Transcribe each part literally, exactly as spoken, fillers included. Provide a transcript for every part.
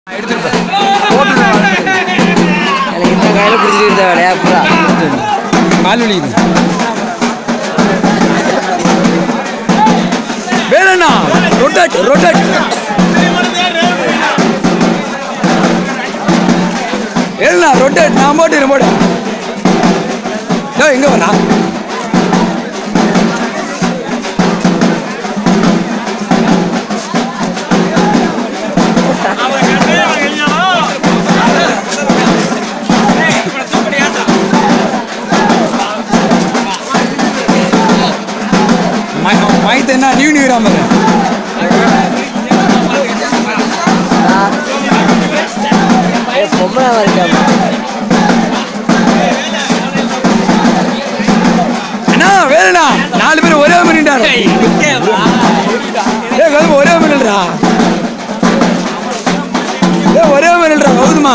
எனக்கு இந்த கையில் பிடிச்சிட்டு இருந்த வேலையா பூரா கால் வலிக்குது. வேணா ரொட்டேட் ரொட்டேட் ஏண்ணா ரொட்டேட் நான் போட்டு போட எங்க வரா மாய்த்து என்ன நியூ நியூ ராமர் பொம்பளை வரைக்கும் அண்ணா வேணா நாலு பேர் ஒரே மினிட்டாரு ஒரே மினிட்ரா ஏ ஒரே மினிட்ரா கௌதமா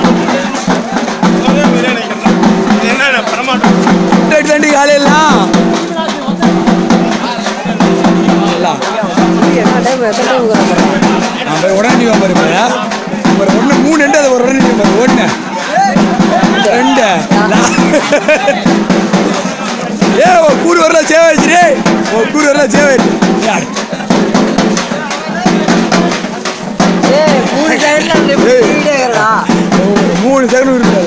தாண்டி காலையெல்லாம் உடனே பாரு ஒன்று மூணு ரெண்டு அதை ஒரு உடனே பாரு ஒன்று ரெண்டு ஏ கூறு வரலாம் சேவ் ஆயிடுச்சு கூறு வரலாம் சேவ் ஆயிடுச்சு யார் மூணு செகண்ட் இருக்காது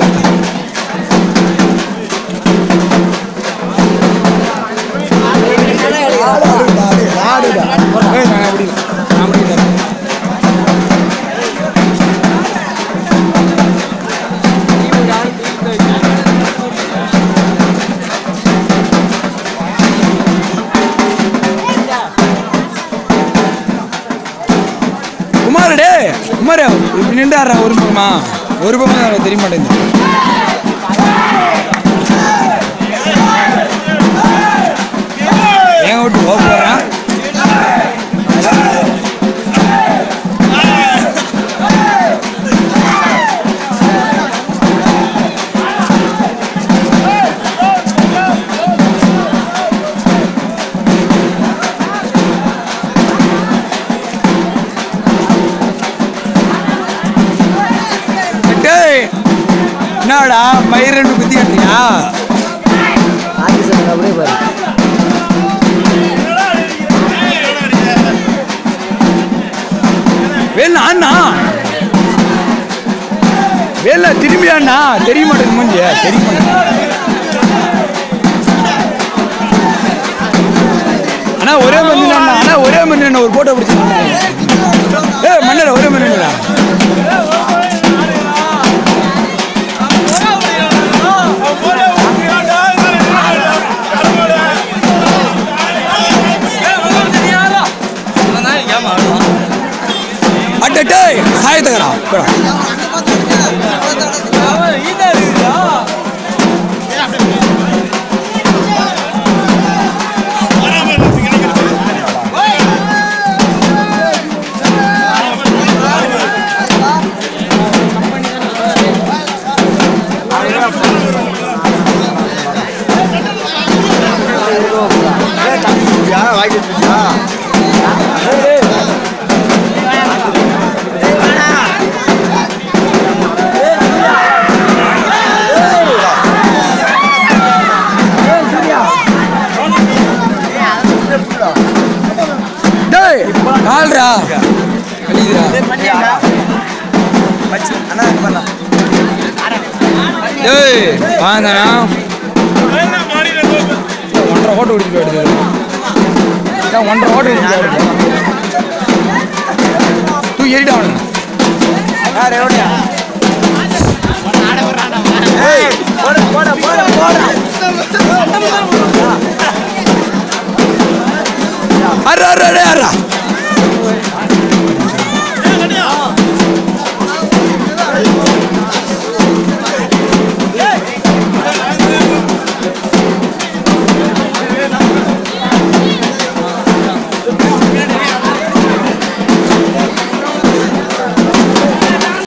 குமார் டே குமார் இப்படி நின்றாடுறா ஒரு பக்கமா ஒரு பக்கம் தெரிய மாட்டேங்குது ஏன் விட்டு போக போறேன் என்னடா மயிர் ரெண்டு குத்தி கட்டுறியா அப்படியே பாரு வேலை அண்ணா வேலை திரும்பி அண்ணா தெரிய மாட்டேங்குது மூஞ்சிய தெரிய மாட்டேங்குது அண்ணா ஒரே மணி அண்ணா அண்ணா ஒரே மணி அண்ணா ஒரு போட்டோ பிடிச்சி ஏ மண்ணல ஒரே மணி அண்ணா அட்டே சாயத்தகரா கால்ரா ஏய் வாங்கண்ணா ஒன்றரை ஓட்டு குடிச்சு போயிடுது ஒன்றரை ஓட்டு குடிச்சு தூ ஏறிட்டா அவனு அரா அரா அரா